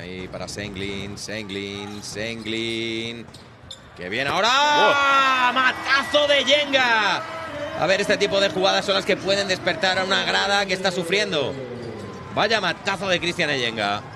Ahí para Senglin. ¡Qué bien ahora! ¡Matazo de Yenga! A ver, este tipo de jugadas son las que pueden despertar a una grada que está sufriendo. Vaya matazo de Cristian Eyenga.